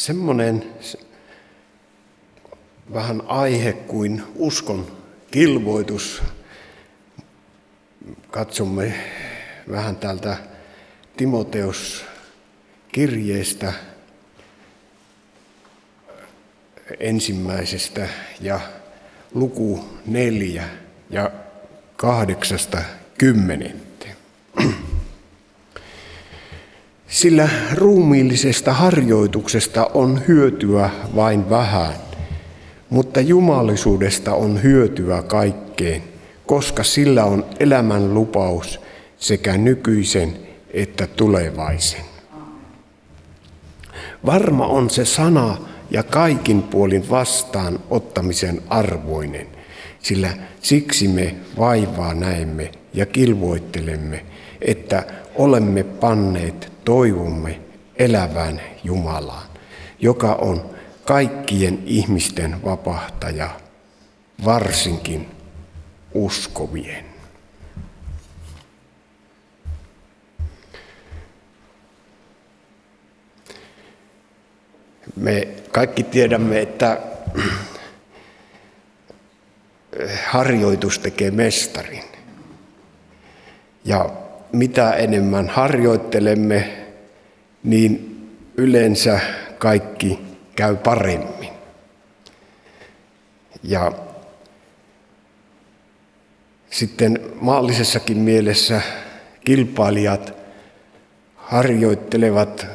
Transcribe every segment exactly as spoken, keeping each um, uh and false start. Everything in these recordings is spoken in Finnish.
semmoinen vähän aihe kuin uskon kilvoitus. Katsomme vähän täältä Timoteus kirjeestä ensimmäisestä ja luku neljä ja kahdeksasta kymmenenteen. Sillä ruumiillisesta harjoituksesta on hyötyä vain vähän, mutta jumalisuudesta on hyötyä kaikkeen, koska sillä on elämän lupaus sekä nykyisen että tulevaisen. Varma on se sana ja kaikin puolin vastaan ottamisen arvoinen, sillä siksi me vaivaa näemme ja kilvoittelemme, että olemme panneet toivomme elävään Jumalaan, joka on kaikkien ihmisten vapahtaja, varsinkin uskovien. Me kaikki tiedämme, että harjoitus tekee mestarin. Ja mitä enemmän harjoittelemme, niin yleensä kaikki käy paremmin. Ja sitten maallisessakin mielessä kilpailijat harjoittelevat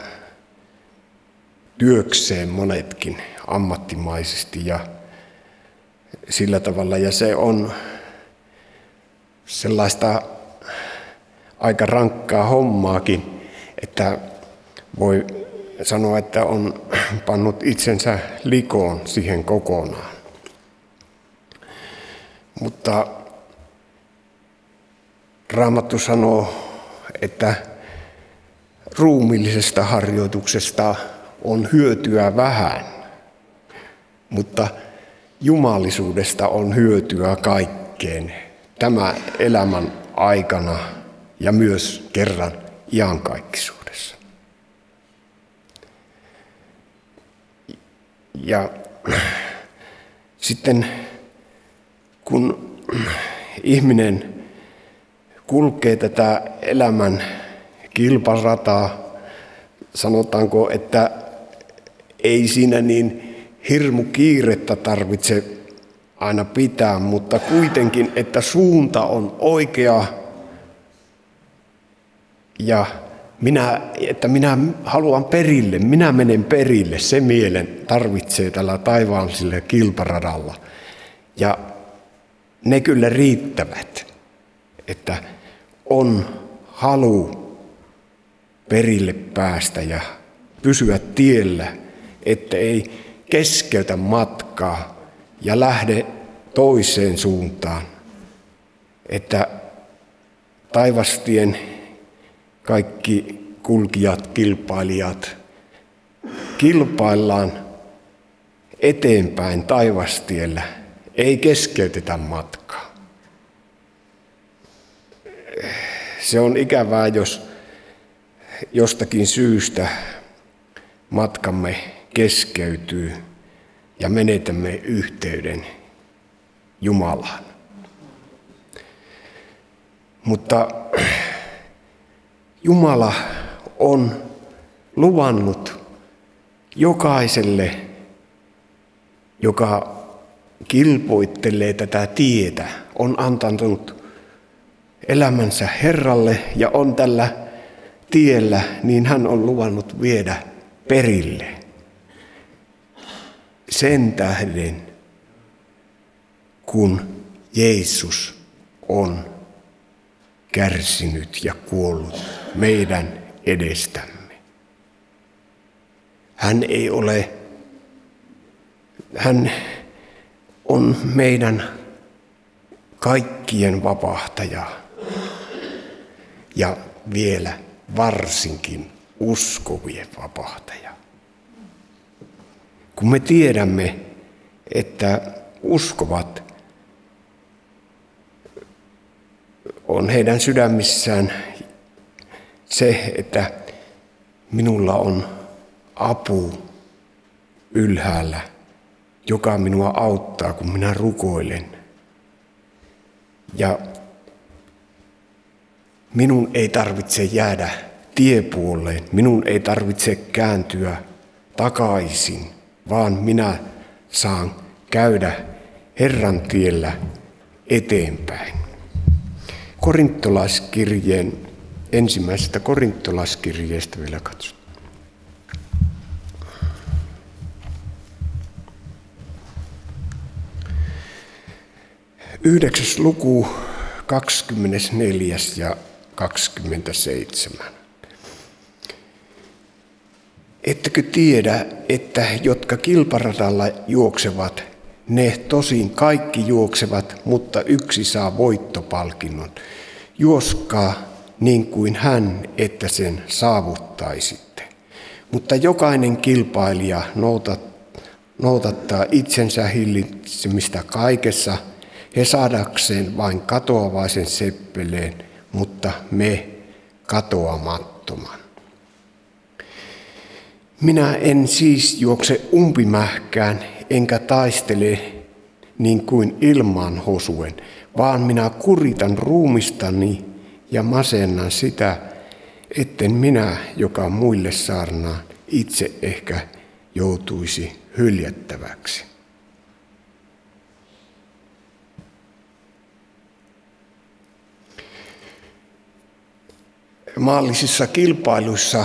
työkseen monetkin ammattimaisesti ja sillä tavalla. Ja se on sellaista aika rankkaa hommaakin, että voi sanoa, että on pannut itsensä likoon siihen kokonaan. Mutta Raamattu sanoo, että ruumiillisesta harjoituksesta on hyötyä vähän, mutta jumalisuudesta on hyötyä kaikkeen tämä elämän aikana ja myös kerran iankaikkisuudessa. Ja sitten kun ihminen kulkee tätä elämän kilparataa, sanotaanko, että ei siinä niin hirmu kiirettä tarvitse aina pitää, mutta kuitenkin, että suunta on oikea ja minä, että minä haluan perille, minä menen perille, se mielen tarvitsee tällä taivaallisella kilparadalla. Ja ne kyllä riittävät, että on halu perille päästä ja pysyä tiellä, että ei keskeytä matkaa ja lähde toiseen suuntaan, että taivastien kaikki kulkijat, kilpailijat, kilpaillaan eteenpäin taivastiellä, ei keskeytetä matkaa. Se on ikävää, jos jostakin syystä matkamme keskeytyy ja menetämme yhteyden Jumalaan. Mutta Jumala on luvannut jokaiselle, joka kilpoittelee tätä tietä, on antanut elämänsä Herralle ja on tällä tiellä, niin hän on luvannut viedä perille. Sen tähden, kun Jeesus on kärsinyt ja kuollut meidän edestämme. Hän ei ole, hän on meidän kaikkien vapahtaja ja vielä varsinkin uskovien vapahtaja. Kun me tiedämme, että uskovat on heidän sydämissään se, että minulla on apu ylhäällä, joka minua auttaa, kun minä rukoilen. Ja minun ei tarvitse jäädä tiepuoleen, minun ei tarvitse kääntyä takaisin, vaan minä saan käydä Herran tiellä eteenpäin. Korintolaiskirjeen, ensimmäisestä korintolaiskirjeestä vielä katsotaan. Yhdeksäs luku, kaksikymmentäneljä ja kaksikymmentäseitsemän. Ettekö tiedä, että jotka kilparadalla juoksevat, ne tosin kaikki juoksevat, mutta yksi saa voittopalkinnon. Juoskaa niin kuin hän, että sen saavuttaisitte. Mutta jokainen kilpailija noudattaa itsensä hillitsemistä kaikessa, he saadakseen vain katoavaisen seppeleen, mutta me katoamattoman. Minä en siis juokse umpimähkään, enkä taistele niin kuin ilmaan hosuen, vaan minä kuritan ruumistani ja masennan sitä, etten minä, joka muille saarnaan, itse ehkä joutuisi hyljättäväksi. Maallisissa kilpailuissa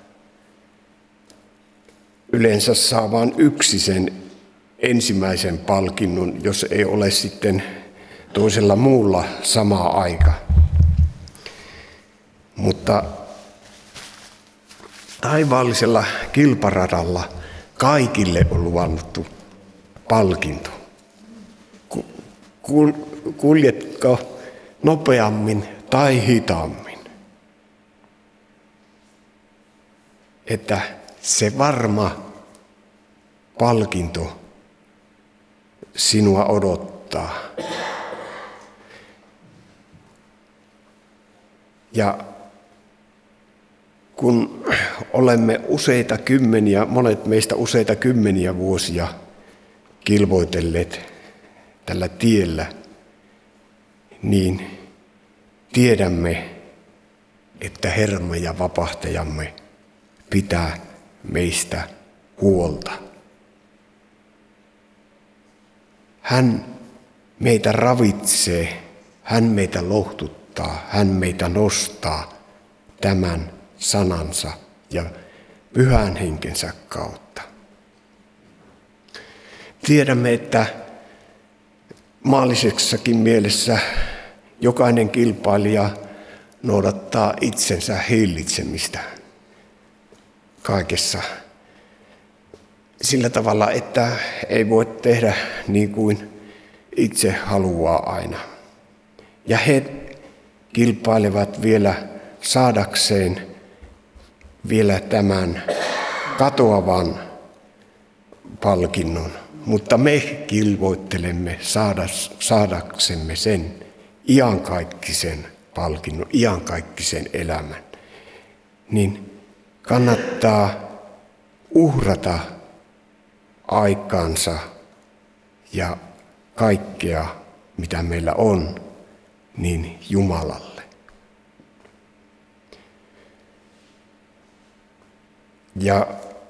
yleensä saa vain yksi sen ensimmäisen palkinnon, jos ei ole sitten toisella muulla sama aika. Mutta taivaallisella kilparadalla kaikille on luvannuttu palkinto. Kuljetko nopeammin tai hitaammin? Että se varma palkinto sinua odottaa. Ja kun olemme useita kymmeniä, monet meistä useita kymmeniä vuosia kilvoitelleet tällä tiellä, niin tiedämme, että Herramme ja vapahtajamme pitää meistä huolta. Hän meitä ravitsee, hän meitä lohtuttaa, hän meitä nostaa tämän sanansa ja pyhän henkensä kautta. Tiedämme, että maallisessakin mielessä jokainen kilpailija noudattaa itsensä hillitsemistä kaikessa sillä tavalla, että ei voi tehdä niin kuin itse haluaa aina. Ja he kilpailevat vielä saadakseen vielä tämän katoavan palkinnon, mutta me kilvoittelemme saada, saadaksemme sen iankaikkisen palkinnon, iankaikkisen elämän. Niin kannattaa uhrata aikaansa ja kaikkea, mitä meillä on, niin Jumalalle. Ja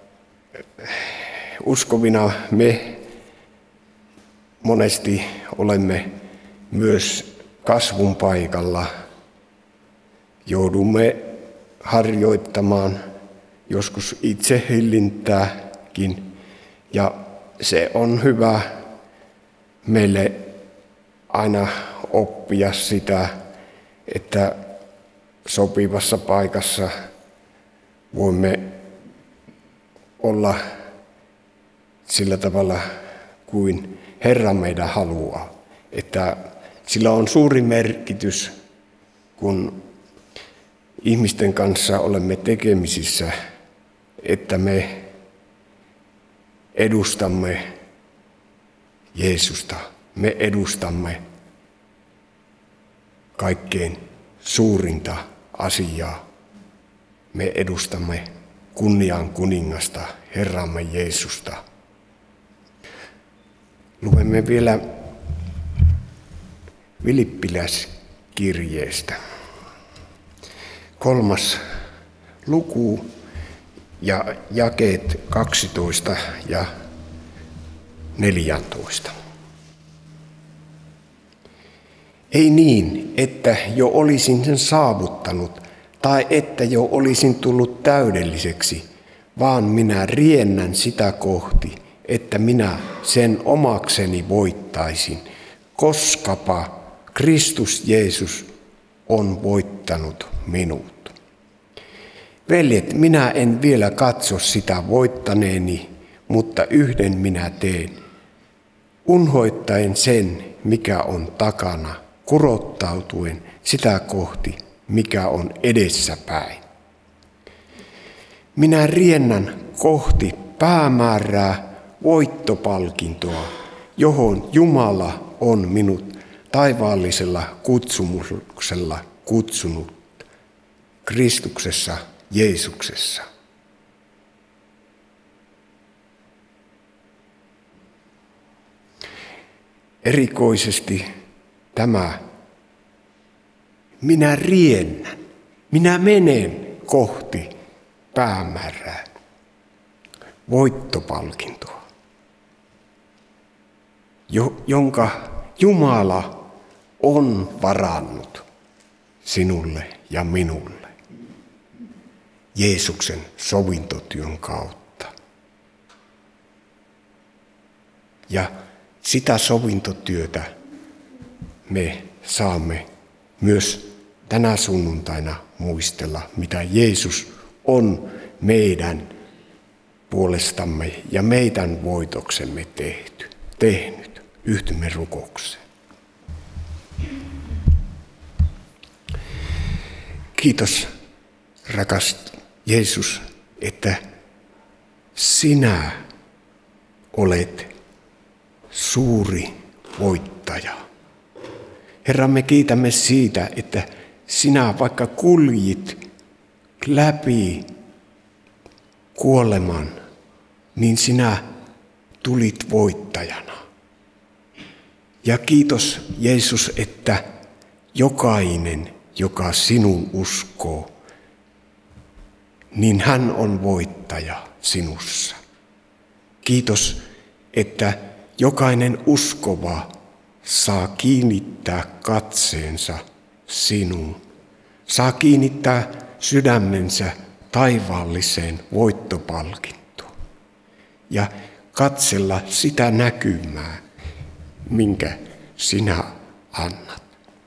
uskovina me monesti olemme myös kasvun paikalla. Joudumme harjoittamaan joskus itsehillintääkin, ja se on hyvä meille aina oppia sitä, että sopivassa paikassa voimme olla sillä tavalla kuin Herra meidän haluaa. Että sillä on suuri merkitys, kun ihmisten kanssa olemme tekemisissä, että me edustamme Jeesusta. Me edustamme kaikkein suurinta asiaa. Me edustamme kunnian kuningasta, Herramme Jeesusta. Luemme vielä Filippiläiskirjeestä. Kolmas luku ja jakeet kaksitoista ja neljätoista. Ei niin, että jo olisin sen saavuttanut tai että jo olisin tullut täydelliseksi, vaan minä riennän sitä kohti, että minä sen omakseni voittaisin, koskapa Kristus Jeesus on voittanut minut. Veljet, minä en vielä katso sitä voittaneeni, mutta yhden minä teen, unhoittaen sen, mikä on takana, kurottautuen sitä kohti, mikä on edessäpäin. Minä riennän kohti päämäärää, voittopalkintoa, johon Jumala on minut taivaallisella kutsumuksella kutsunut Kristuksessa Jeesuksessa. Erikoisesti tämä, minä riennän, minä menen kohti päämäärää, voittopalkintoa, jonka Jumala on varannut sinulle ja minulle Jeesuksen sovintotyön kautta. Ja sitä sovintotyötä me saamme myös tänä sunnuntaina muistella, mitä Jeesus on meidän puolestamme ja meidän voitoksemme tehty, tehnyt. Yhtymme rukoukseen. Kiitos, rakas Jeesus, että sinä olet suuri voittaja. Herra, me kiitämme siitä, että sinä vaikka kuljit läpi kuoleman, niin sinä tulit voittajana. Ja kiitos Jeesus, että jokainen, joka sinun uskoo, niin hän on voittaja sinussa. Kiitos, että jokainen uskova saa kiinnittää katseensa sinuun, saa kiinnittää sydämensä taivaalliseen voittopalkintoon ja katsella sitä näkymää, minkä sinä annat.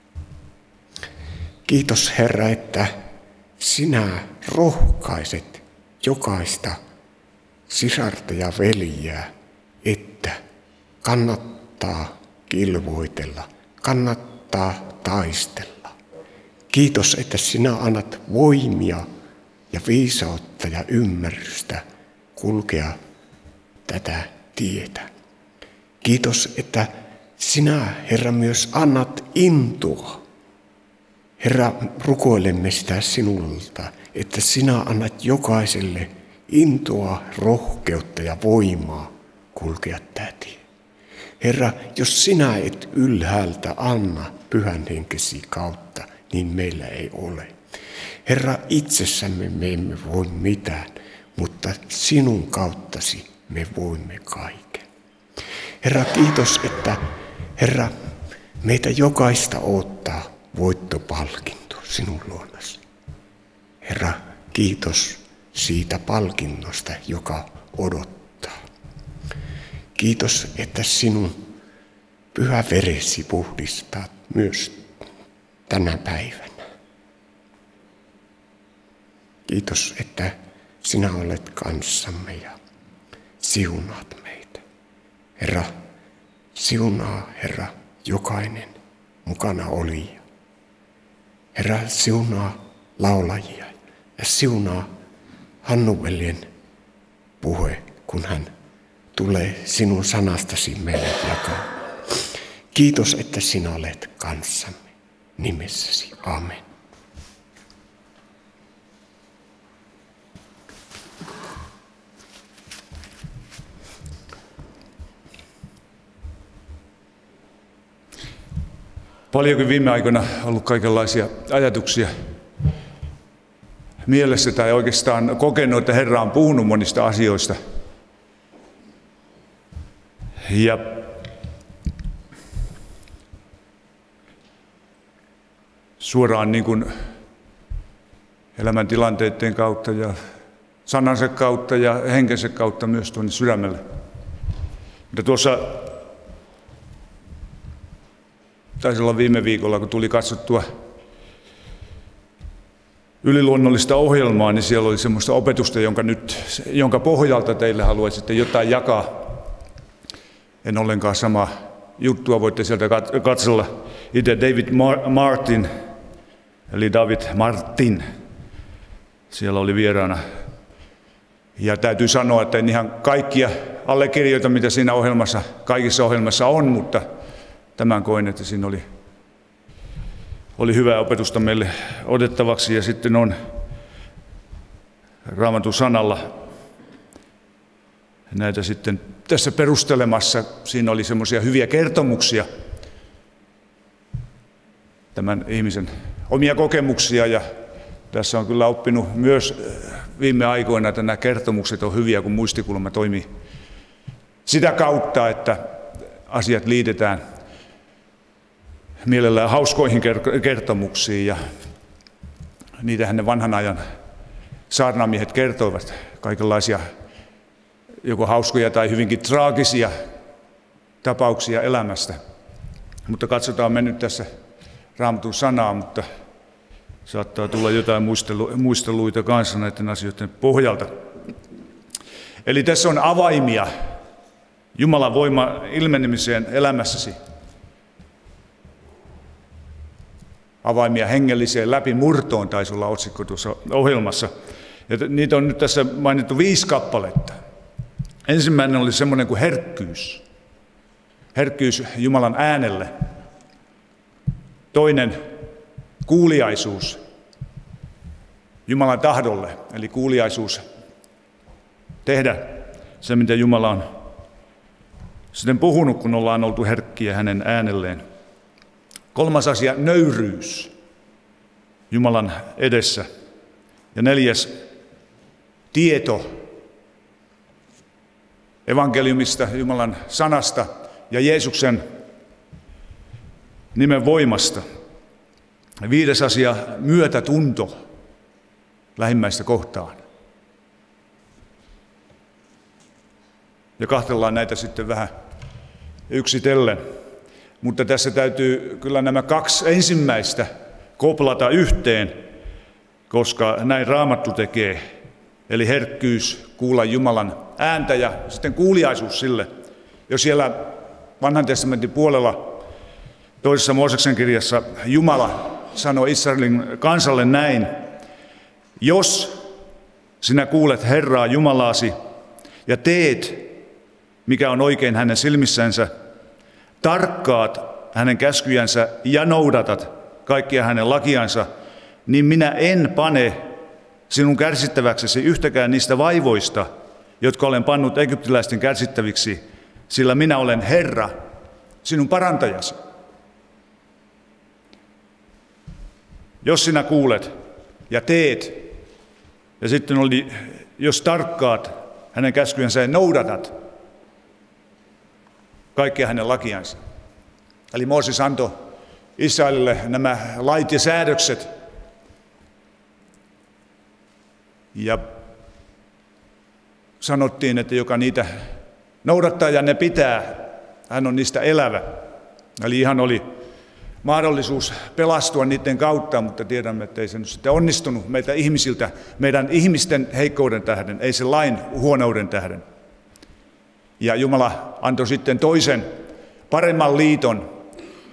Kiitos Herra, että sinä rohkaiset jokaista sisarta ja veljeä, että kannattaa kilvoitella, kannattaa taistella. Kiitos, että sinä annat voimia ja viisautta ja ymmärrystä kulkea tätä tietä. Kiitos, että sinä, Herra, myös annat intoa. Herra, rukoilemme sitä sinulta, että sinä annat jokaiselle intoa, rohkeutta ja voimaa kulkea tätä tie. Herra, jos sinä et ylhäältä anna pyhän henkesi kautta, niin meillä ei ole. Herra, itsessämme me emme voi mitään, mutta sinun kauttasi me voimme kaiken. Herra, kiitos, että Herra, meitä jokaista odottaa voittopalkinto sinun luonasi. Herra, kiitos siitä palkinnosta, joka odottaa. Kiitos, että sinun pyhä veresi puhdistaa myös tänä päivänä. Kiitos, että sinä olet kanssamme ja siunaat meitä. Herra, siunaa, Herra, jokainen mukana olija. Herra, siunaa laulajia ja siunaa Hannu-veljen puhe, kun hän tulee sinun sanastasi meille jakaa. Kiitos, että sinä olet kanssamme. Nimessäsi. Amen. paljonkin viime aikoina ollut kaikenlaisia ajatuksia mielessä tai oikeastaan kokenut, että Herra on puhunut monista asioista. Ja suoraan niin kuin elämäntilanteiden kautta ja sanansa kautta ja henkensä kautta myös tuonne sydämelle. Mutta tuossa taisi olla viime viikolla, kun tuli katsottua yliluonnollista ohjelmaa, niin siellä oli semmoista opetusta, jonka, nyt, jonka pohjalta teille haluaisitte jotain jakaa. En ollenkaan sama juttua, voitte sieltä katsella. Itse David Martin, eli David Martin, siellä oli vieraana. Ja täytyy sanoa, että en ihan kaikkia allekirjoita, mitä siinä ohjelmassa, kaikissa ohjelmassa on, mutta tämän koin, että siinä oli, oli hyvää opetusta meille otettavaksi. Ja sitten on Raamatun sanalla näitä sitten tässä perustelemassa. Siinä oli semmoisia hyviä kertomuksia tämän ihmisen omia kokemuksia, ja tässä on kyllä oppinut myös viime aikoina, että nämä kertomukset on hyviä, kun muistikulma toimii sitä kautta, että asiat liitetään mielellään hauskoihin kertomuksiin, ja niitähän ne vanhan ajan saarnaamiehet kertoivat, kaikenlaisia joko hauskoja tai hyvinkin traagisia tapauksia elämästä. Mutta katsotaan me nyt tässä Raamatun sanaa, mutta saattaa tulla jotain muistelu, muisteluita kanssa näiden asioiden pohjalta. Eli tässä on avaimia Jumalan voiman ilmenemiseen elämässäsi. Avaimia hengelliseen läpimurtoon taisi olla otsikko tuossa ohjelmassa. Ja niitä on nyt tässä mainittu viisi kappaletta. Ensimmäinen oli semmoinen kuin herkkyys. Herkkyys Jumalan äänelle. Toinen kuuliaisuus Jumalan tahdolle, eli kuuliaisuus tehdä se, mitä Jumala on sitten puhunut, kun ollaan oltu herkkiä hänen äänelleen. Kolmas asia, nöyryys Jumalan edessä. Ja neljäs, tieto evankeliumista, Jumalan sanasta ja Jeesuksen nimen voimasta. Ja viides asia, myötätunto lähimmäistä kohtaan. Ja kahtellaan näitä sitten vähän yksitellen. Mutta tässä täytyy kyllä nämä kaksi ensimmäistä koplata yhteen, koska näin Raamattu tekee. Eli herkkyys kuulla Jumalan ääntä ja sitten kuuliaisuus sille. Jo siellä Vanhan testamentin puolella toisessa Mooseksen kirjassa Jumala sanoi Israelin kansalle näin: jos sinä kuulet Herraa Jumalaasi ja teet, mikä on oikein hänen silmissänsä, tarkkaat hänen käskyjänsä ja noudatat kaikkia hänen lakiansa, niin minä en pane sinun kärsittäväksesi yhtäkään niistä vaivoista, jotka olen pannut egyptiläisten kärsittäviksi, sillä minä olen Herra, sinun parantajasi. Jos sinä kuulet ja teet, ja sitten oli, jos tarkkaat hänen käskyjensä ja noudatat kaikkia hänen lakiansa. Eli Mooses antoi Israelille nämä lait ja säädökset. Ja sanottiin, että joka niitä noudattaa ja ne pitää, hän on niistä elävä. Eli ihan oli mahdollisuus pelastua niiden kautta, mutta tiedämme, että ei se nyt sitten onnistunut meitä ihmisiltä, meidän ihmisten heikkouden tähden, ei se lain huonouden tähden. Ja Jumala antoi sitten toisen paremman liiton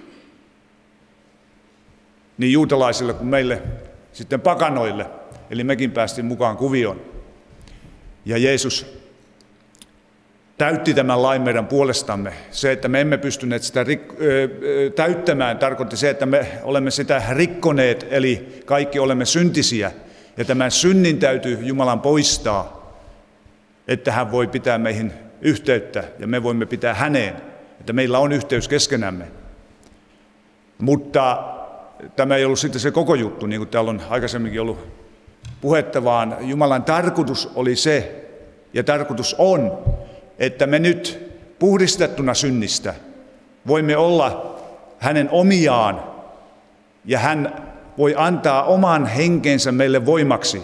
niin juutalaisille kuin meille sitten pakanoille. Eli mekin päästiin mukaan kuvioon. Ja Jeesus täytti tämän lain meidän puolestamme. Se, että me emme pystyneet sitä rik- täyttämään, tarkoitti se, että me olemme sitä rikkoneet, eli kaikki olemme syntisiä. Ja tämän synnin täytyy Jumalan poistaa, että hän voi pitää meihin yhteyttä ja me voimme pitää häneen, että meillä on yhteys keskenämme. Mutta tämä ei ollut sitten se koko juttu, niin kuin täällä on aikaisemminkin ollut puhetta, vaan Jumalan tarkoitus oli se, ja tarkoitus on, että me nyt puhdistettuna synnistä voimme olla hänen omiaan, ja hän voi antaa oman henkensä meille voimaksi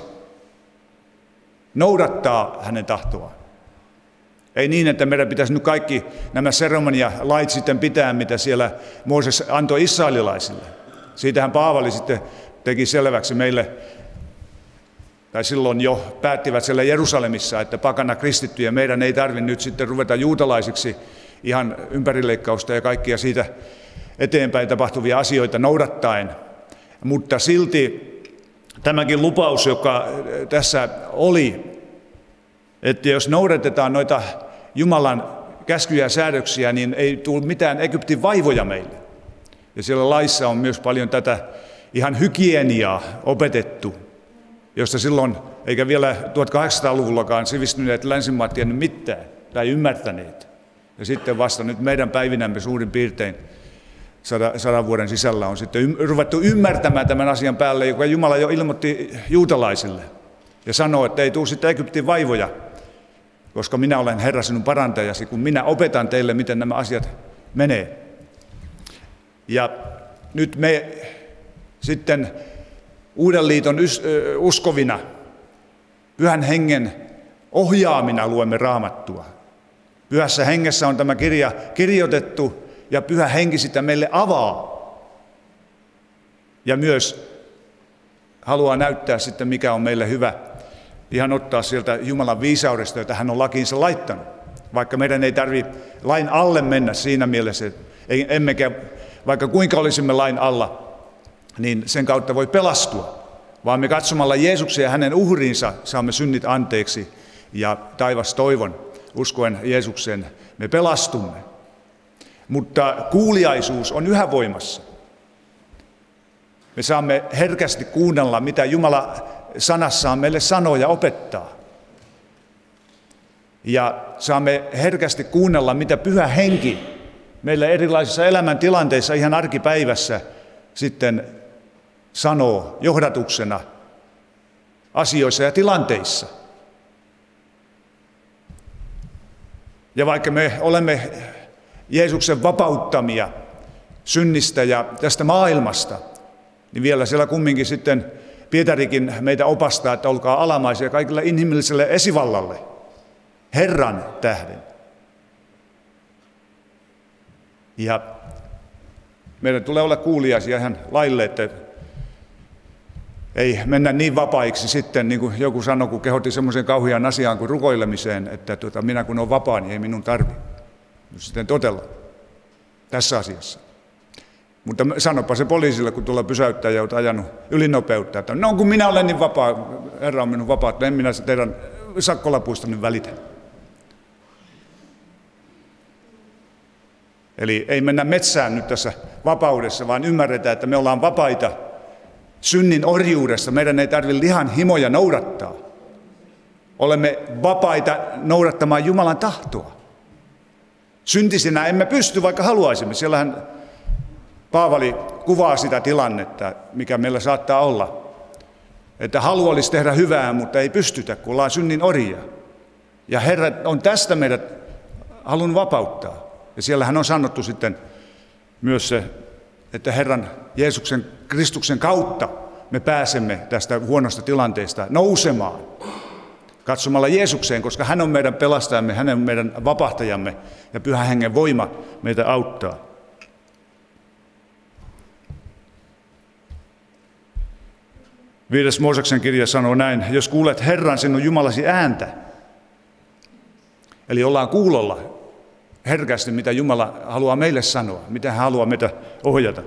noudattaa hänen tahtoaan. Ei niin, että meidän pitäisi nyt kaikki nämä seremonialait sitten pitää, mitä siellä Mooses antoi israelilaisille. Siitähän Paavali sitten teki selväksi meille, tai silloin jo päättivät siellä Jerusalemissa, että pakana kristittyjä meidän ei tarvitse nyt sitten ruveta juutalaisiksi ihan ympärileikkausta ja kaikkia siitä eteenpäin tapahtuvia asioita noudattaen. Mutta silti tämäkin lupaus, joka tässä oli, että jos noudatetaan noita Jumalan käskyjä ja säädöksiä, niin ei tule mitään Egyptin vaivoja meille. Ja siellä laissa on myös paljon tätä ihan hygieniaa opetettu, josta silloin, eikä vielä tuhatkahdeksansataaluvullakaan sivistyneet länsimaat tiennyt mitään tai ymmärtäneet. Ja sitten vasta nyt meidän päivinämme suurin piirtein sadan vuoden sisällä on sitten ruvettu ymmärtämään tämän asian päälle, joka Jumala jo ilmoitti juutalaisille. Ja sanoo, että ei tule sitten Egyptin vaivoja, koska minä olen Herra sinun parantajasi, kun minä opetan teille, miten nämä asiat menee. Ja nyt me sitten Uuden liiton uskovina, Pyhän Hengen ohjaamina luemme Raamattua. Pyhässä Hengessä on tämä kirja kirjoitettu ja Pyhä Henki sitä meille avaa. Ja myös haluaa näyttää sitten, mikä on meille hyvä. Ihan ottaa sieltä Jumalan viisaudesta, jota hän on lakiinsa laittanut. Vaikka meidän ei tarvitse lain alle mennä siinä mielessä, että emmekä, vaikka kuinka olisimme lain alla, niin sen kautta voi pelastua. Vaan me katsomalla Jeesuksen ja hänen uhriinsa saamme synnit anteeksi ja taivas toivon. Uskoen Jeesukseen me pelastumme. Mutta kuuliaisuus on yhä voimassa. Me saamme herkästi kuunnella, mitä Jumala sanassaan meille sanoo ja opettaa. Ja saamme herkästi kuunnella, mitä Pyhä Henki meille erilaisissa elämäntilanteissa ihan arkipäivässä sitten sanoo johdatuksena asioissa ja tilanteissa. Ja vaikka me olemme Jeesuksen vapauttamia synnistä ja tästä maailmasta, niin vielä siellä kumminkin sitten Pietarikin meitä opastaa, että olkaa alamaisia kaikille inhimilliselle esivallalle, Herran tähden. Ja meidän tulee olla kuuliaisia ihan laille, että ei mennä niin vapaiksi sitten, niin kuin joku sanoi, kun kehotti semmoisen kauhean asiaan kuin rukoilemiseen, että tuota, minä kun olen vapaa, niin ei minun tarvitse sitten totella tässä asiassa. Mutta sanopa se poliisille, kun tulla pysäyttää ja olet ajanut ylinopeutta, että no kun minä olen niin vapaa, Herra on minun vapaa, että en minä teidän sakkolapuista nyt välitä. Eli ei mennä metsään nyt tässä vapaudessa, vaan ymmärretään, että me ollaan vapaita synnin orjuudessa. Meidän ei tarvitse lihan himoja noudattaa. Olemme vapaita noudattamaan Jumalan tahtoa. Syntisinä emme pysty, vaikka haluaisimme. Siellähän Paavali kuvaa sitä tilannetta, mikä meillä saattaa olla. Että halu olisi tehdä hyvää, mutta ei pystytä, kun ollaan synnin orjia. Ja Herra on tästä meidät halunnut vapauttaa. Ja siellähän on sanottu sitten myös se, että Herran Jeesuksen Kristuksen kautta me pääsemme tästä huonosta tilanteesta nousemaan katsomalla Jeesukseen, koska hän on meidän pelastajamme, hän on meidän vapahtajamme ja Pyhän Hengen voima meitä auttaa. Viides Mooseksen kirja sanoo näin, jos kuulet Herran sinun Jumalasi ääntä, eli ollaan kuulolla herkästi, mitä Jumala haluaa meille sanoa, mitä hän haluaa meitä ohjata.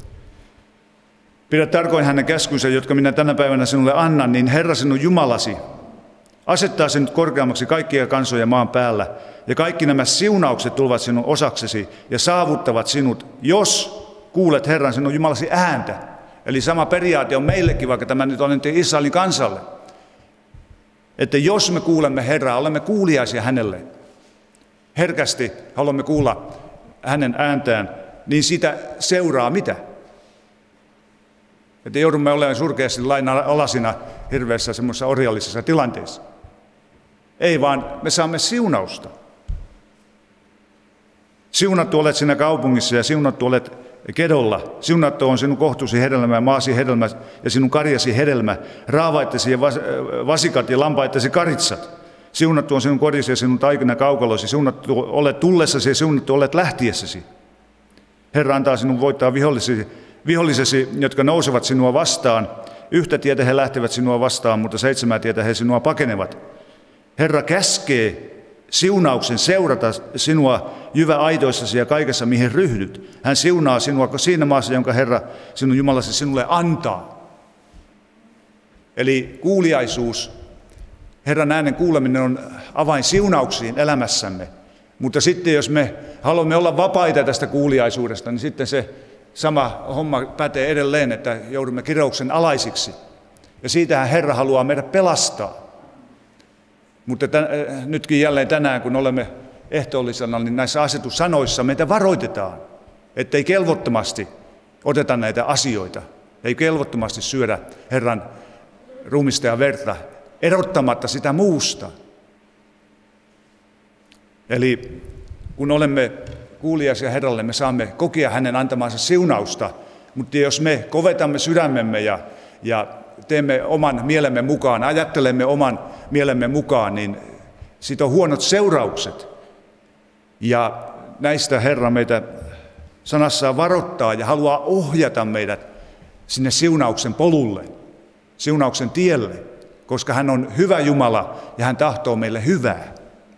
Pidä tarkoin hänen käskynsä, jotka minä tänä päivänä sinulle annan, niin Herra sinun Jumalasi asettaa sinut korkeammaksi kaikkia kansoja maan päällä, ja kaikki nämä siunaukset tulevat sinun osaksesi ja saavuttavat sinut, jos kuulet Herran sinun Jumalasi ääntä. Eli sama periaate on meillekin, vaikka tämä nyt annettiin Israelin kansalle. Että jos me kuulemme Herraa, olemme kuuliaisia hänelle, herkästi haluamme kuulla hänen ääntään, niin siitä seuraa mitä? Että joudumme olemaan surkeasti lain alasina hirveässä semmoisessa orjallisessa tilanteessa. Ei vaan, me saamme siunausta. Siunattu olet siinä kaupungissa ja siunattu olet kedolla. Siunattu on sinun kohtusi hedelmä, maasi hedelmä ja sinun karjasi hedelmä, raavaittesi ja vasikat ja lampaittesi karitsat. Siunattu on sinun kodisi ja sinun taikina kaukalosi. Siunattu olet tullessasi ja siunattu olet lähtiessäsi. Herra antaa sinun voittaa vihollisesi, vihollisesi, jotka nousevat sinua vastaan. Yhtä tietä he lähtevät sinua vastaan, mutta seitsemää tietä he sinua pakenevat. Herra käskee siunauksen seurata sinua jyväaidoissasi ja kaikessa, mihin ryhdyt. Hän siunaa sinua siinä maassa, jonka Herra sinun Jumalasi sinulle antaa. Eli kuuliaisuus, Herran äänen kuuleminen on avain siunauksiin elämässämme. Mutta sitten jos me haluamme olla vapaita tästä kuuliaisuudesta, niin sitten se sama homma pätee edelleen, että joudumme kirouksen alaisiksi. Ja siitähän Herra haluaa meidät pelastaa. Mutta tämän, nytkin jälleen tänään, kun olemme ehtoollisena, niin näissä asetussanoissa meitä varoitetaan, ettei kelvottomasti oteta näitä asioita, ei kelvottomasti syödä Herran ruumista ja verta, erottamatta sitä muusta. Eli kun olemme kuuliaisia Herralle, me saamme kokea hänen antamansa siunausta, mutta jos me kovetamme sydämemme ja, ja teemme oman mielemme mukaan, ajattelemme oman mielemme mukaan, niin siitä on huonot seuraukset. Ja näistä Herra meitä sanassaan varoittaa ja haluaa ohjata meidät sinne siunauksen polulle, siunauksen tielle, koska hän on hyvä Jumala ja hän tahtoo meille hyvää.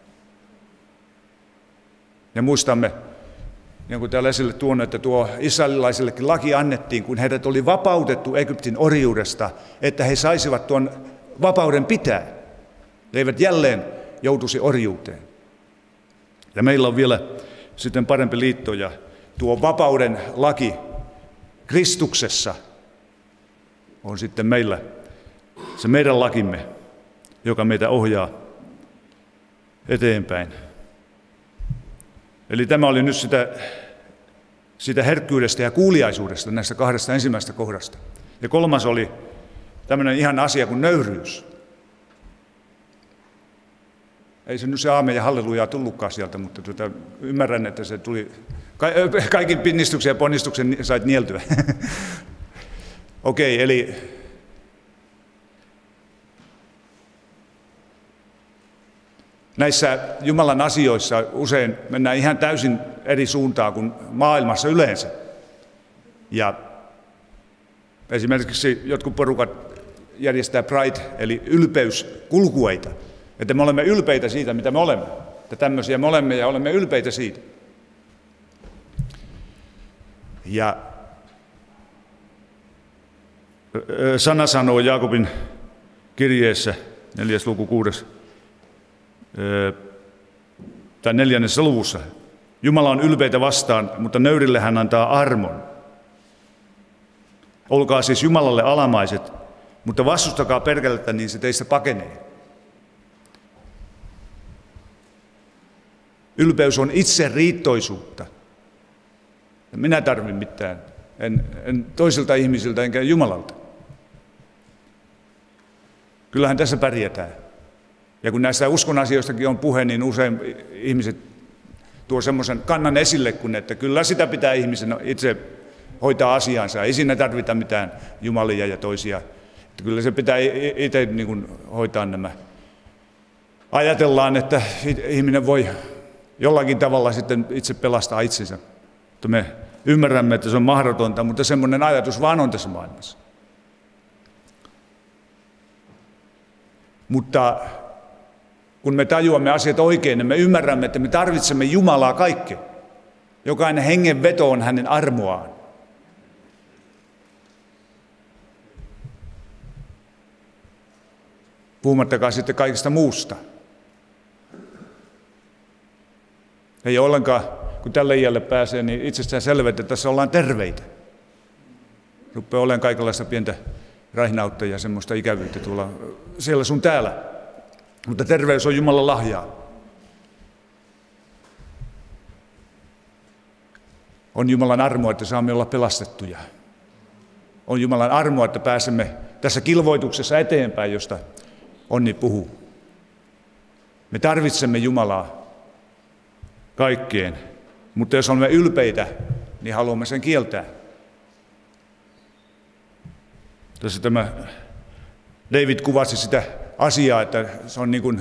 Ja muistamme, niin kuin täällä esille tuonut, että tuo israelilaisillekin laki annettiin, kun heidät oli vapautettu Egyptin orjuudesta, että he saisivat tuon vapauden pitää. He eivät jälleen joutuisi orjuuteen. Ja meillä on vielä sitten parempi liitto, ja tuo vapauden laki Kristuksessa on sitten meillä se meidän lakimme, joka meitä ohjaa eteenpäin. Eli tämä oli nyt sitä, sitä herkkyydestä ja kuuliaisuudesta näistä kahdesta ensimmäisestä kohdasta. Ja kolmas oli tämmöinen ihan asia kuin nöyryys. Ei se nyt se aamen ja hallelujaa tullutkaan sieltä, mutta tuota, ymmärrän, että se tuli, kaikin pinnistuksen ja ponnistuksen sait nieltyä. Okei, okay, eli näissä Jumalan asioissa usein mennään ihan täysin eri suuntaan kuin maailmassa yleensä. Ja esimerkiksi jotkut porukat järjestää pride, eli ylpeyskulkueita. Että me olemme ylpeitä siitä, mitä me olemme. Että tämmöisiä me olemme ja olemme ylpeitä siitä. Ja sana sanoo Jaakobin kirjeessä, neljäs luku kuudes, tai neljännessä luvussa. Jumala on ylpeitä vastaan, mutta nöyrille hän antaa armon. Olkaa siis Jumalalle alamaiset, mutta vastustakaa perkelettä, niin se teistä pakenee. Ylpeys on itseriittoisuutta. Minä tarvitsen mitään, en, en toisilta ihmisiltä enkä Jumalalta. Kyllähän tässä pärjätään. Ja kun näistä uskon asioistakin on puhe, niin usein ihmiset tuo semmoisen kannan esille, kun että kyllä sitä pitää ihmisen itse hoitaa asiansa. Ei siinä tarvita mitään jumalia ja toisia. Että kyllä se pitää itse niin kuin hoitaa nämä. Ajatellaan, että ihminen voi jollakin tavalla sitten itse pelastaa itsensä. Mutta me ymmärrämme, että se on mahdotonta, mutta semmoinen ajatus vaan on tässä maailmassa. Mutta kun me tajuamme asiat oikein, niin me ymmärrämme, että me tarvitsemme Jumalaa kaikkeen. Jokainen hengenveto on hänen armoaan. Puhumattakaan sitten kaikesta muusta. Ei ollenkaan, kun tälle iälle pääsee, niin itsestään selvä, että tässä ollaan terveitä. Rupeaa olemaan kaikenlaista pientä raihnautta ja semmoista ikävyyttä tuolla siellä sun täällä. Mutta terveys on Jumalan lahjaa. On Jumalan armo, että saamme olla pelastettuja. on Jumalan armoa, että pääsemme tässä kilvoituksessa eteenpäin, josta Onni puhuu. Me tarvitsemme Jumalaa kaikkeen, mutta jos olemme ylpeitä, niin haluamme sen kieltää. Tässä tämä David kuvasi sitä asiaa, että se on niin kuin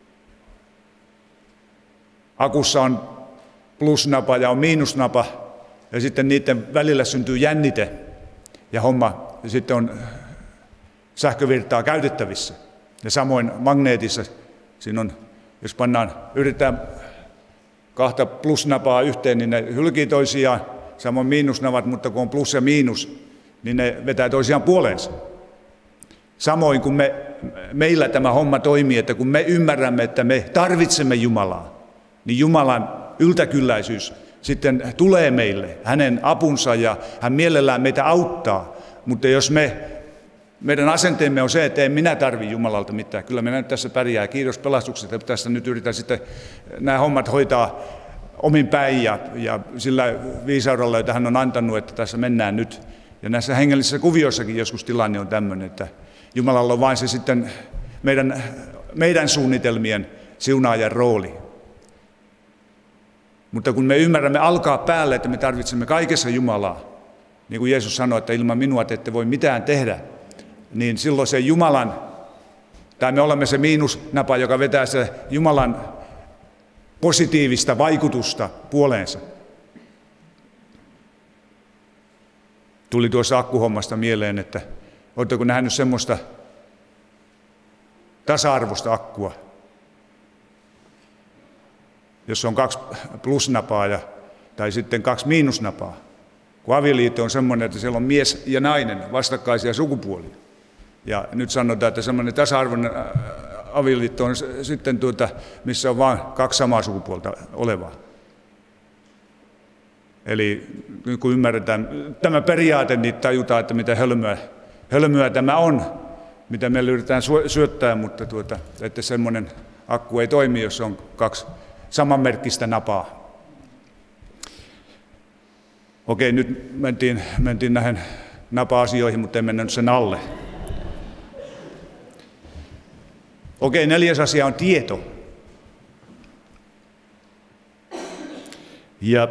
akussa on plusnapa ja on miinusnapa, ja sitten niiden välillä syntyy jännite, ja homma ja sitten on sähkövirtaa käytettävissä. Ja samoin magneetissa, siinä on, jos pannaan, yritetään kahta plusnapaa yhteen, niin ne hylkii toisiaan, samoin miinusnavat, mutta kun on plus ja miinus, niin ne vetää toisiaan puoleensa. Samoin kun me, meillä tämä homma toimii, että kun me ymmärrämme, että me tarvitsemme Jumalaa, niin Jumalan yltäkylläisyys sitten tulee meille, hänen apunsa, ja hän mielellään meitä auttaa. Mutta jos me, meidän asenteemme on se, että en minä tarvitse Jumalalta mitään, kyllä minä nyt tässä pärjää, kiitos pelastuksesta, että tässä nyt yritän sitten nämä hommat hoitaa omin päin ja, ja sillä viisaudella, jota hän on antanut, että tässä mennään nyt. Ja näissä hengellisissä kuvioissakin joskus tilanne on tämmöinen, että Jumalalla on vain se sitten meidän, meidän suunnitelmien siunaajan rooli. Mutta kun me ymmärrämme alkaa päälle, että me tarvitsemme kaikessa Jumalaa, niin kuin Jeesus sanoi, että ilman minua te ette voi mitään tehdä, niin silloin se Jumalan, tai me olemme se miinusnapa, joka vetää se Jumalan positiivista vaikutusta puoleensa. Tuli tuossa akkuhommasta mieleen, että oletteko nähnyt semmoista tasa-arvoista akkua, jossa on kaksi plusnapaa ja, tai sitten kaksi miinusnapaa. Kun avioliitto on semmoinen, että siellä on mies ja nainen, vastakkaisia sukupuolia. Ja nyt sanotaan, että semmoinen tasa-arvoinen avioliitto on sitten tuota, missä on vain kaksi samaa sukupuolta olevaa. Eli kun ymmärretään tämä periaate, niin tajutaan, että mitä hölmöä, hölmöä tämä on, mitä meille yritetään syöttää, mutta tuota, että semmoinen akku ei toimi, jos on kaksi samanmerkkistä napaa. Okei, nyt mentiin, mentiin näihin napa-asioihin, mutta ei mennä nyt sen alle. Okei, neljäs asia on tieto. Ja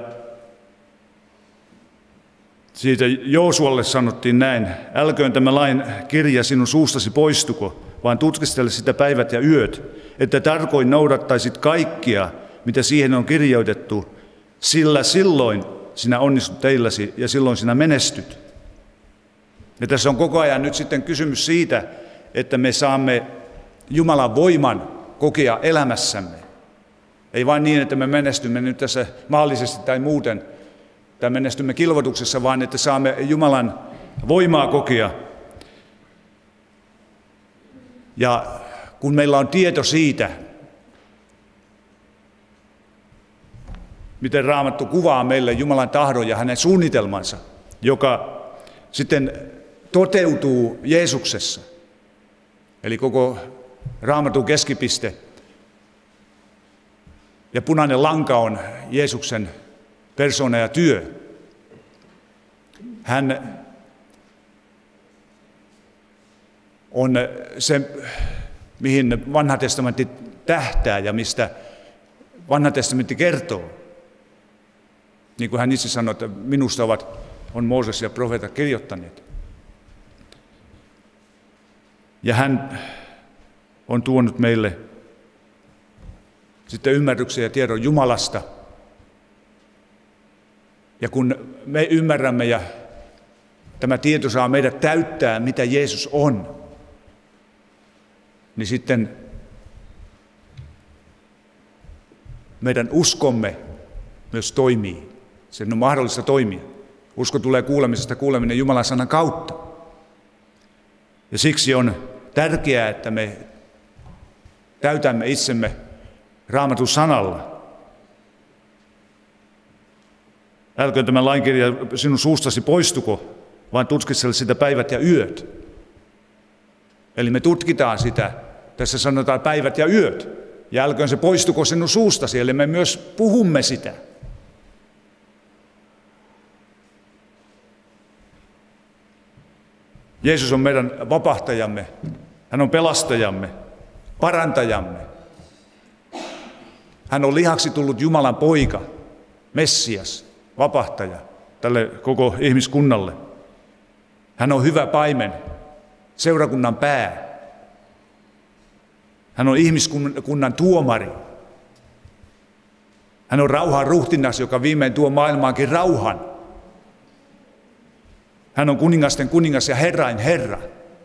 siitä Joosualle sanottiin näin, älköön tämä lain kirja sinun suustasi poistuko, vaan tutkistele sitä päivät ja yöt, että tarkoin noudattaisit kaikkia, mitä siihen on kirjoitettu, sillä silloin sinä onnistut teilläsi ja silloin sinä menestyt. Ja tässä on koko ajan nyt sitten kysymys siitä, että me saamme Jumalan voiman kokea elämässämme. Ei vain niin, että me menestymme nyt tässä maallisesti tai muuten, tai menestymme kilvoituksessa, vaan että saamme Jumalan voimaa kokea. Ja kun meillä on tieto siitä, miten Raamattu kuvaa meille Jumalan tahdon ja hänen suunnitelmansa, joka sitten toteutuu Jeesuksessa. Eli koko Raamatun keskipiste ja punainen lanka on Jeesuksen persoona ja työ. Hän on se, mihin Vanha testamentti tähtää ja mistä Vanha testamentti kertoo. Niin kuin hän itse sanoi, että minusta ovat, on Mooses ja profeetat kirjoittaneet. Ja hän on tuonut meille sitten ymmärryksen ja tiedon Jumalasta. Ja kun me ymmärrämme ja tämä tieto saa meidät täyttää, mitä Jeesus on, niin sitten meidän uskomme myös toimii. Sen on mahdollista toimia. Usko tulee kuulemisesta, kuuleminen Jumalan sanan kautta. Ja siksi on tärkeää, että me täytämme itsemme Raamatun sanalla. Älköön tämä lainkirja sinun suustasi poistuko, vaan tutkistele sitä päivät ja yöt. Eli me tutkitaan sitä, tässä sanotaan päivät ja yöt, ja älköön se poistuko sinun suustasi, eli me myös puhumme sitä. Jeesus on meidän vapahtajamme, hän on pelastajamme, parantajamme. Hän on lihaksi tullut Jumalan poika, Messias, vapahtaja tälle koko ihmiskunnalle. Hän on hyvä paimen, seurakunnan pää. Hän on ihmiskunnan tuomari. Hän on rauhan ruhtinas, joka viimein tuo maailmaankin rauhan. Hän on kuningasten kuningas ja herrain herra.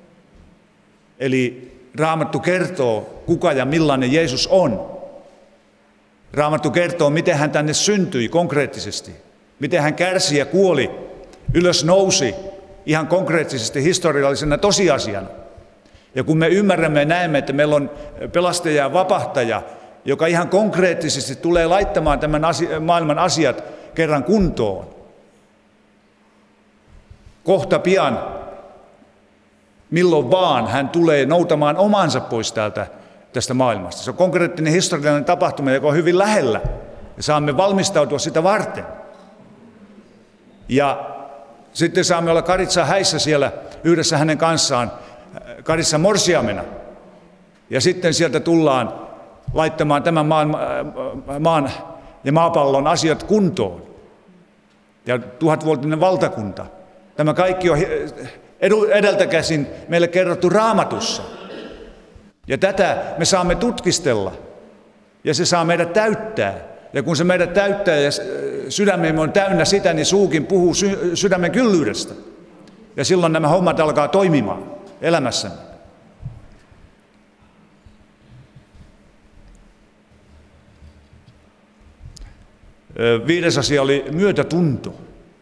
Eli Raamattu kertoo, kuka ja millainen Jeesus on. Raamattu kertoo, miten hän tänne syntyi konkreettisesti. Miten hän kärsi ja kuoli, ylös nousi ihan konkreettisesti historiallisena tosiasiana. Ja kun me ymmärrämme ja näemme, että meillä on pelastaja ja vapahtaja, joka ihan konkreettisesti tulee laittamaan tämän asia, maailman asiat kerran kuntoon. Kohta pian, milloin vaan, hän tulee noutamaan omansa pois täältä, tästä maailmasta. Se on konkreettinen historiallinen tapahtuma, joka on hyvin lähellä, ja saamme valmistautua sitä varten. Ja sitten saamme olla Karitsa häissä siellä yhdessä hänen kanssaan, Karitsa morsiamena. Ja sitten sieltä tullaan laittamaan tämän maan, maan ja maapallon asiat kuntoon. Ja tuhatvuotinen valtakunta. Tämä kaikki on edeltä käsin meille kerrottu Raamatussa. Ja tätä me saamme tutkistella. Ja se saa meidät täyttää. Ja kun se meidät täyttää ja sydämemme on täynnä sitä, niin suukin puhuu sydämen kyllyydestä. Ja silloin nämä hommat alkaa toimimaan elämässämme. Viides asia oli myötätunto.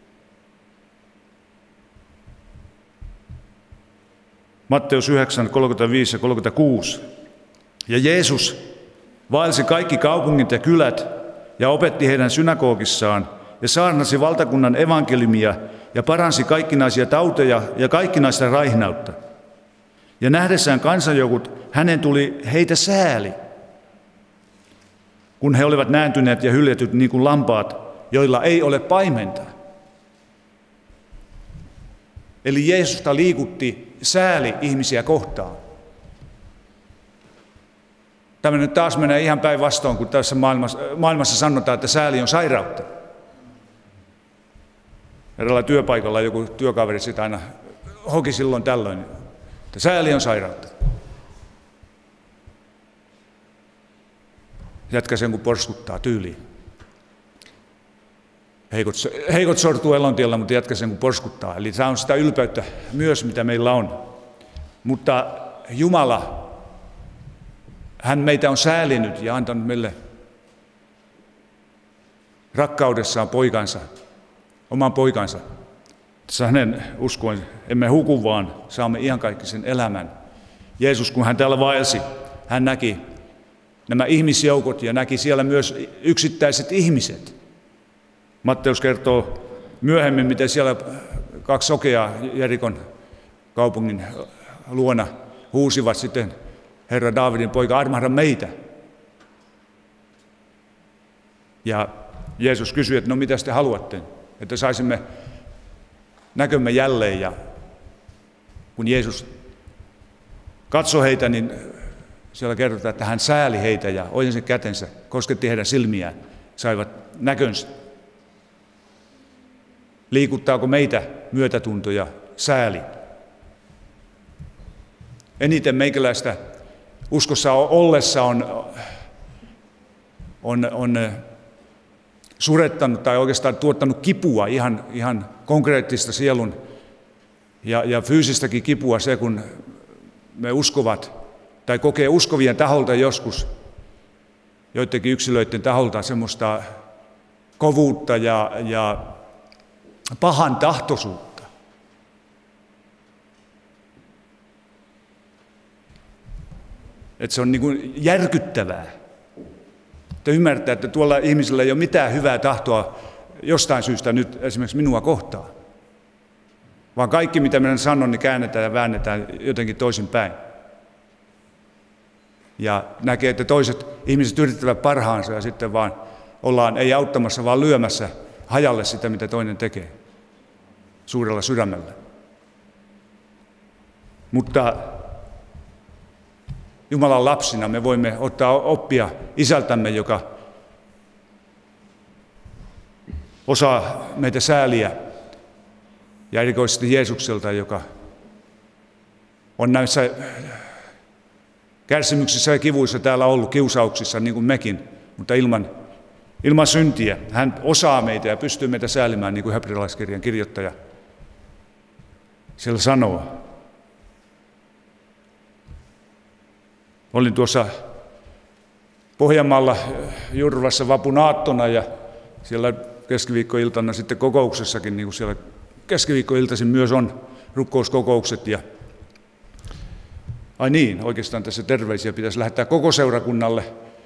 Matteus yhdeksän, kolmekymmentäviisi ja kolmekymmentäkuusi. Ja Jeesus vaelsi kaikki kaupungit ja kylät ja opetti heidän synagogissaan ja saarnasi valtakunnan evankeliumia ja paransi kaikkinaisia tauteja ja kaikkinaista raihnautta. Ja nähdessään kansanjoukot, hänen tuli heitä sääli, kun he olivat nääntyneet ja hyljetyt niin kuin lampaat, joilla ei ole paimenta. Eli Jeesusta liikutti sääli ihmisiä kohtaan. Tämä nyt taas menee ihan päinvastoin, kun tässä maailmassa, maailmassa sanotaan, että sääli on sairautta. Eräällä työpaikalla joku työkaveri sitä aina hoki silloin tällöin, että sääli on sairautta. Jätkä sen kun porskuttaa tyyliin. Heikot, heikot sortuu elontiellä, mutta jätkä sen kun porskuttaa. Eli tämä on sitä ylpeyttä myös, mitä meillä on. Mutta Jumala, hän meitä on säälinyt ja antanut meille rakkaudessaan poikansa, oman poikansa. Tässä hänen uskoen emme huku, vaan saamme iankaikkisen elämän. Jeesus, kun hän täällä vaelsi, hän näki nämä ihmisjoukot ja näki siellä myös yksittäiset ihmiset. Matteus kertoo myöhemmin, miten siellä kaksi sokeaa Jerikon kaupungin luona huusivat sitten, Herra Daavidin poika, armahda meitä. Ja Jeesus kysyi, että no mitä te haluatte, että saisimme näkömme jälleen. Ja kun Jeesus katsoi heitä, niin siellä kerrotaan, että hän sääli heitä ja ojensi kätensä, kosketti heidän silmiään, saivat näkönsä. Liikuttaako meitä myötätunto ja sääli? Eniten meikäläistä uskossa ollessa on, on, on surettanut tai oikeastaan tuottanut kipua, ihan, ihan konkreettista sielun ja, ja fyysistäkin kipua se, kun me uskovat tai kokee uskovien taholta joskus, joidenkin yksilöiden taholta semmoista kovuutta ja, ja pahan tahtoisuutta. Että se on niin kuin järkyttävää. Että ymmärtää, että tuolla ihmisellä ei ole mitään hyvää tahtoa jostain syystä nyt esimerkiksi minua kohtaan. Vaan kaikki, mitä minä sanon, niin käännetään ja väännetään jotenkin toisinpäin. Ja näkee, että toiset ihmiset yrittävät parhaansa ja sitten vaan ollaan ei auttamassa, vaan lyömässä hajalle sitä, mitä toinen tekee suurella sydämellä. Mutta Jumalan lapsina me voimme ottaa oppia isältämme, joka osaa meitä sääliä, ja erikoisesti Jeesukselta, joka on näissä kärsimyksissä ja kivuissa täällä ollut, kiusauksissa niin kuin mekin, mutta ilman, ilman syntiä. Hän osaa meitä ja pystyy meitä säälimään, niin kuin hebrealaiskirjan kirjoittaja siellä sanoo. Olin tuossa Pohjanmaalla Jurvassa vapun aattona ja siellä keskiviikkoiltana sitten kokouksessakin, niin kuin siellä keskiviikkoiltaisin myös on rukkouskokoukset. Ja ai niin, oikeastaan tässä terveisiä pitäisi lähettää koko seurakunnalle,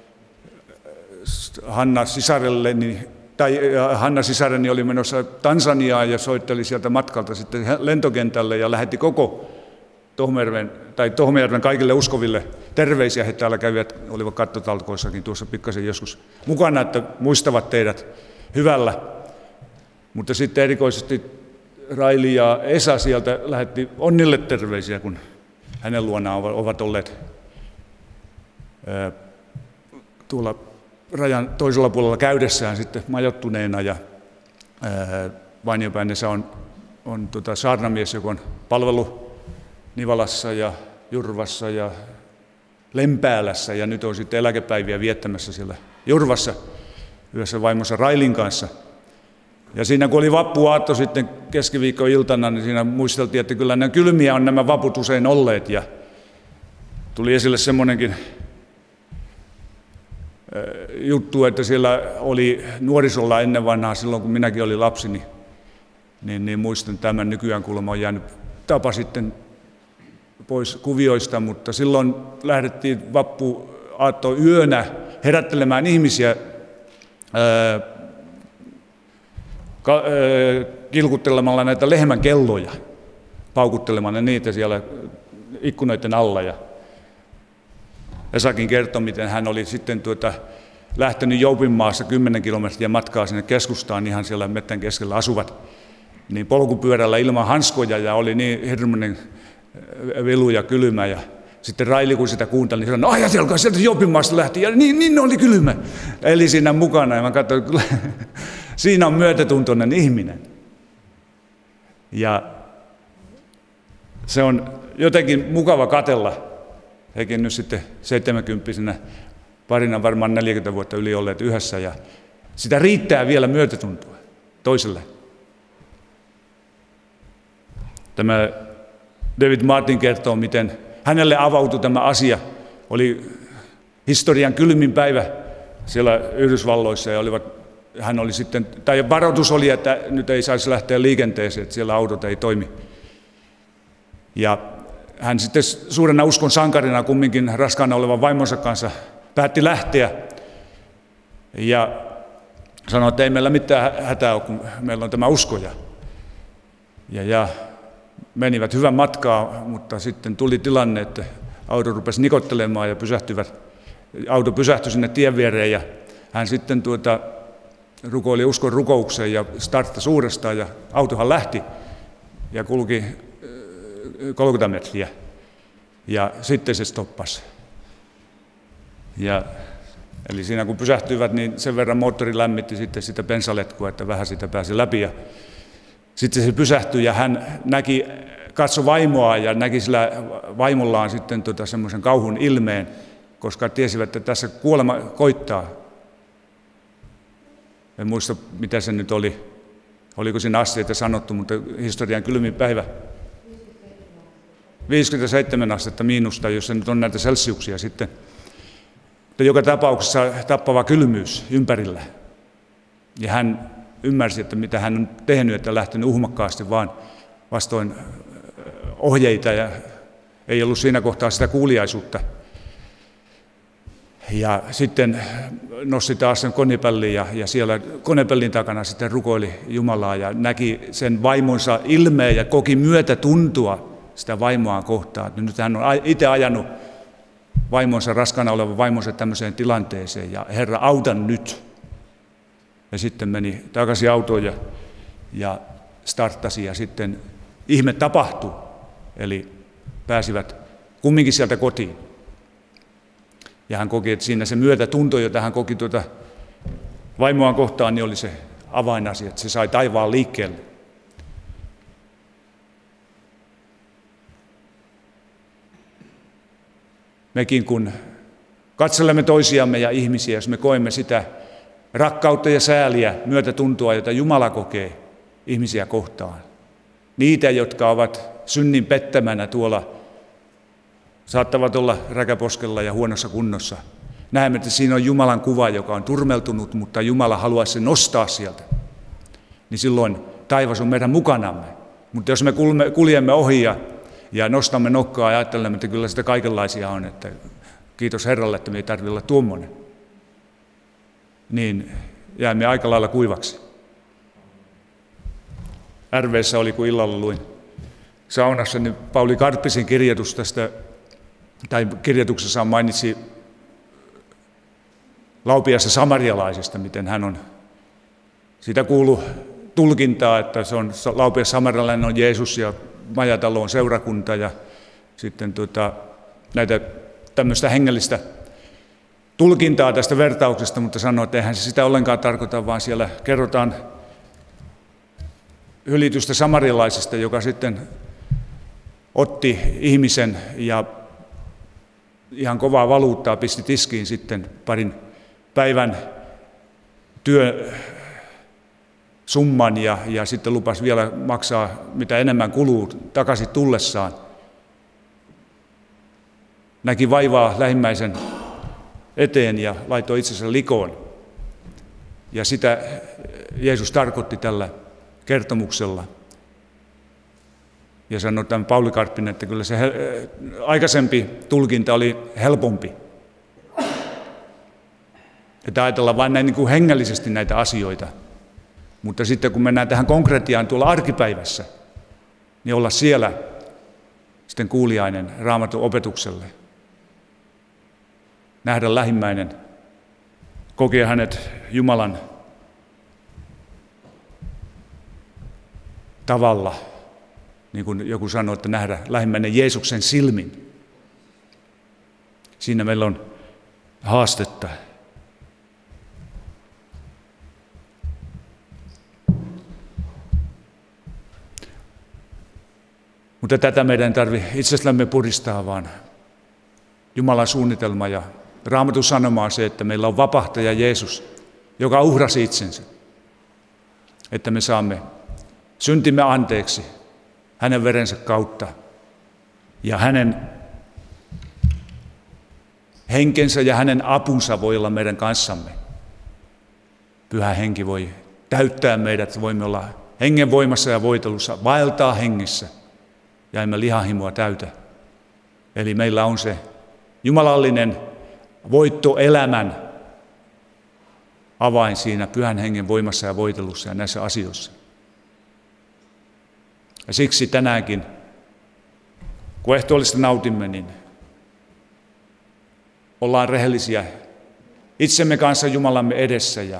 Hanna sisarelleni, tai Hanna sisareni oli menossa Tansaniaan ja soitteli sieltä matkalta sitten lentokentälle ja lähetti koko Tohmajärven, tai Tohmajärven kaikille uskoville terveisiä. He täällä kävivät, olivat kattotalkoissakin tuossa pikkasen joskus mukana, että muistavat teidät hyvällä. Mutta sitten erikoisesti Raili ja Esa sieltä lähetti Onnille terveisiä, kun hänen luonaan ovat olleet ää, tuolla rajan toisella puolella käydessään sitten majoittuneena. Ja Vainiopäin Esa on, on tota saarnamies, joka on palvelu Nivalassa ja Jurvassa ja Lempäälässä, ja nyt on sitten eläkepäiviä viettämässä siellä Jurvassa yhdessä vaimonsa Railin kanssa. Ja siinä kun oli vappuaatto sitten keskiviikkoiltana, niin siinä muisteltiin, että kyllä nämä kylmiä on nämä vaput usein olleet, ja tuli esille semmoinenkin juttu, että siellä oli nuorisolla ennen vanhaa, silloin kun minäkin olin lapsi, niin, niin, niin muistan tämän. Nykyään kuulemma on jäänyt tapa sitten pois kuvioista, mutta silloin lähdettiin vappuaatto yönä herättelemään ihmisiä ää, ka, ää, kilkuttelemalla näitä lehmän kelloja, paukuttelemalla niitä siellä ikkunoiden alla. Ja Esakin kertoi, miten hän oli sitten tuota, lähtenyt Joupinmaassa kymmenen kilometriä matkaa sinne keskustaan, ihan siellä mettän keskellä asuvat, niin polkupyörällä ilman hanskoja, ja oli niin hirmuinen vilu ja kylmä. Ja sitten Raili, kun sitä kuunteli, niin sanoi, ajatelkaa, sieltä Joupinmaasta lähti, ja niin, niin oli kylmä. Eli siinä mukana, ja mä katsoin, että siinä on myötätuntoinen ihminen. Ja se on jotenkin mukava katsella. Hekin nyt sitten seitsemänkymppisenä, parina varmaan neljäkymmentä vuotta yli olleet yhdessä, ja sitä riittää vielä myötätuntoa toiselle. Tämä David Martin kertoo, miten hänelle avautui tämä asia. Oli historian kylmin päivä siellä Yhdysvalloissa, ja olivat, hän oli sitten, tai varoitus oli, että nyt ei saisi lähteä liikenteeseen, että siellä autot ei toimi. Ja hän sitten suurena uskon sankarina kumminkin raskaana olevan vaimonsa kanssa päätti lähteä ja sanoi, että ei meillä mitään hätää ole, kun meillä on tämä usko. Ja, ja, ja menivät hyvän matkaa, mutta sitten tuli tilanne, että auto rupesi nikottelemaan ja pysähtyivät. Auto pysähtyi sinne tien viereen, ja hän sitten tuota, rukoili uskon rukoukseen ja starttasi uudestaan, ja autohan lähti ja kulki kolmekymmentä metriä, ja sitten se stoppasi. Ja, eli siinä kun pysähtyivät, niin sen verran moottori lämmitti sitten sitä bensaletkua, että vähän sitä pääsi läpi. Ja sitten se pysähtyi, ja hän näki, katsoi vaimoa ja näki sillä vaimollaan sitten tota semmoisen kauhun ilmeen, koska tiesivät, että tässä kuolema koittaa. En muista, mitä se nyt oli. Oliko siinä asteita sanottu, mutta historian kylmin päivä. viisikymmentäseitsemän astetta miinusta, jos se nyt on näitä celsiuksia sitten. Mutta joka tapauksessa tappava kylmyys ympärillä. Ja hän ymmärsi, että mitä hän on tehnyt, että lähtenyt uhmakkaasti vaan vastoin ohjeita, ja ei ollut siinä kohtaa sitä kuuliaisuutta. Ja sitten nosti taas sen konepellin, ja, ja siellä konepellin takana sitten rukoili Jumalaa ja näki sen vaimonsa ilmeen ja koki myötätuntoa sitä vaimoaan kohtaan. Nyt hän on itse ajanut vaimonsa, raskaana olevan vaimonsa tämmöiseen tilanteeseen, ja Herra, autan nyt. Ja sitten meni takaisin autoon ja, ja starttasi, ja sitten ihme tapahtui. Eli pääsivät kumminkin sieltä kotiin. Ja hän koki, että siinä se myötätunto, jota hän koki tuota vaimoaan kohtaan, niin oli se avainasia, että se sai taivaan liikkeelle. Mekin kun katselemme toisiamme ja ihmisiä, jos me koemme sitä rakkautta ja sääliä, myötätuntoa, jota Jumala kokee ihmisiä kohtaan. Niitä, jotka ovat synnin pettämänä tuolla, saattavat olla räkäposkella ja huonossa kunnossa. Näemme, että siinä on Jumalan kuva, joka on turmeltunut, mutta Jumala haluaisi sen nostaa sieltä. Niin silloin taivas on meidän mukanamme. Mutta jos me kuljemme ohi ja, ja nostamme nokkaa ja ajattelemme, että kyllä sitä kaikenlaisia on, että kiitos Herralle, että me ei tarvitse olla tuommoinen, niin jäämme aika lailla kuivaksi. R V:ssä oli, kun illalla luin saunassa, niin Pauli Karppisen kirjoitus tästä, tai kirjoituksessaan mainitsi Laupiassa samarialaisesta, miten hän on, siitä kuuluu tulkintaa, että se on Laupias samarialainen on Jeesus ja majatalo on seurakunta ja sitten tuota, näitä tämmöistä hengellistä tulkintaa tästä vertauksesta, mutta sanoo, että eihän se sitä ollenkaan tarkoita, vaan siellä kerrotaan hylitystä samarialaisesta, joka sitten otti ihmisen ja ihan kovaa valuuttaa pisti tiskiin sitten parin päivän työsumman ja, ja sitten lupasi vielä maksaa mitä enemmän kuluu takaisin tullessaan. Näki vaivaa lähimmäisen eteen ja laittoi itsensä likoon. Ja sitä Jeesus tarkoitti tällä kertomuksella. Ja sanoi tämän Pauli Karppinen, että kyllä se aikaisempi tulkinta oli helpompi. Että ajatellaan vain näin niin kuin hengellisesti näitä asioita. Mutta sitten kun mennään tähän konkretiaan tuolla arkipäivässä, niin olla siellä sitten kuuliainen Raamatun opetukselle. Nähdä lähimmäinen, kokea hänet Jumalan tavalla, niin kuin joku sanoi, että nähdä lähimmäinen Jeesuksen silmin. Siinä meillä on haastetta. Mutta tätä meidän ei tarvitse itsestämme puristaa, vaan Jumalan suunnitelma ja Raamatun sanoma on se, että meillä on vapahtaja Jeesus, joka uhrasi itsensä, että me saamme syntimme anteeksi hänen verensä kautta ja hänen henkensä ja hänen apunsa voi olla meidän kanssamme. Pyhä henki voi täyttää meidät, voimme olla hengen voimassa ja voitelussa, vaeltaa hengissä ja emme lihahimoa täytä. Eli meillä on se jumalallinen voittoelämän avain siinä pyhän hengen voimassa ja voitelussa ja näissä asioissa. Ja siksi tänäänkin, kun ehtoollista nautimme, niin ollaan rehellisiä itsemme kanssa Jumalamme edessä ja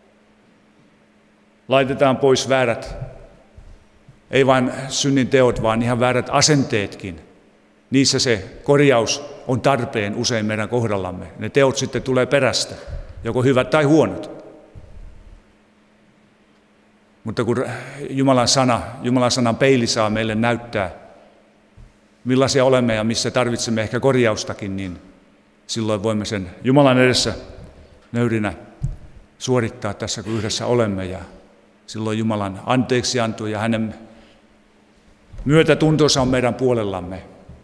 laitetaan pois väärät, ei vain synnin teot, vaan ihan väärät asenteetkin. Niissä se korjaus on tarpeen usein meidän kohdallamme. Ne teot sitten tulee perästä, joko hyvät tai huonot. Mutta kun Jumalan sana, Jumalan sanan peili saa meille näyttää, millaisia olemme ja missä tarvitsemme ehkä korjaustakin, niin silloin voimme sen Jumalan edessä nöyrinä suorittaa tässä, kun yhdessä olemme. Ja silloin Jumalan anteeksianto ja hänen myötätuntonsa on meidän puolellamme.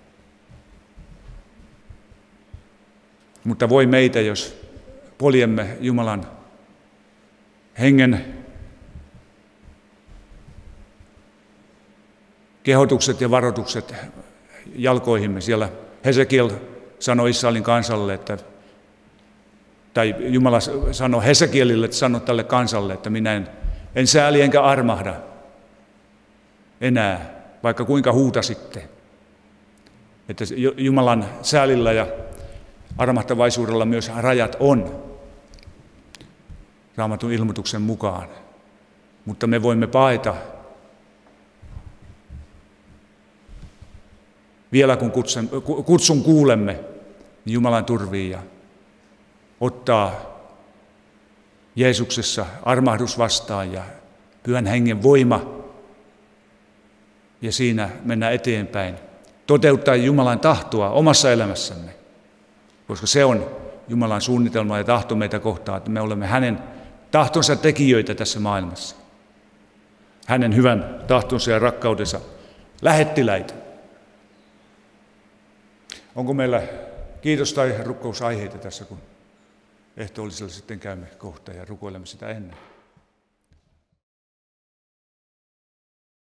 Mutta voi meitä, jos poljemme Jumalan hengen kehotukset ja varoitukset jalkoihimme. Siellä Hesekiel sanoi Israelin kansalle, että, tai Jumala sanoi Hesekielille, että sano tälle kansalle, että minä en, en sääli enkä armahda enää, vaikka kuinka huutasitte. Että Jumalan säälillä ja armahtavaisuudella myös rajat on Raamatun ilmoituksen mukaan, mutta me voimme paeta vielä kun kutsun, kutsun kuulemme, niin Jumalan turviin ja ottaa Jeesuksessa armahdus vastaan ja Pyhän Hengen voima ja siinä mennä eteenpäin. Toteuttaa Jumalan tahtoa omassa elämässämme, koska se on Jumalan suunnitelma ja tahto meitä kohtaan, että me olemme hänen tahtonsa tekijöitä tässä maailmassa. Hänen hyvän tahtonsa ja rakkautensa lähettiläitä. Onko meillä kiitos- tai rukousaiheita tässä, kun ehtoollisella sitten käymme kohta ja rukoilemme sitä ennen?